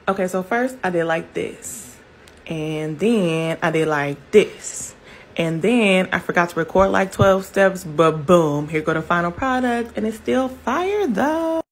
Okay, so first I did like this. And then I did like this. And then I forgot to record like 12 steps, but boom, here go the final product. And it's still fire though.